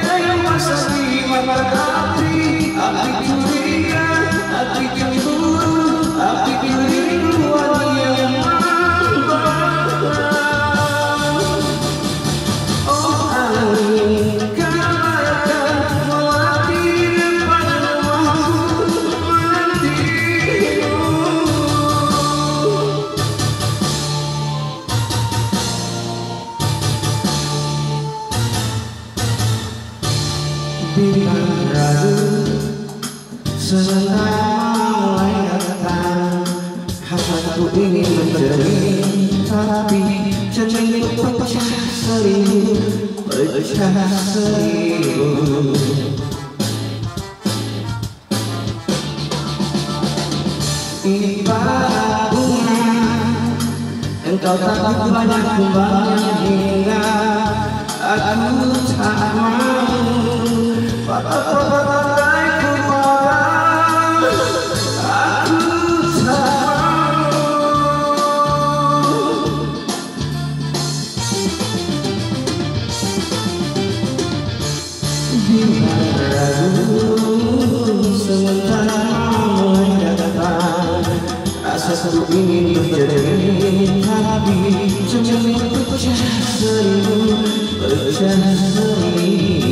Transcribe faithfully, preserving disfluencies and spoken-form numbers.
Mereka yang pasti mata hati, hati curiga, hati cemburu, hati kerinduan yang membara. Oh angin katakan melati depan rumahmu menantimu. Bimbang ragu sebentar mulai datang, hasratku ingin menjadi, tapi janji pecah seribu, pecah seribu. Ibarat bunga, engkau tak banyak kembangnya hingga aku tak mau pakai kemarau. Aku tak mau. Bimbang ragu sementara mulai datang, rasaku ingin berjadi, tapi janji pecah seribu, pecah seribu.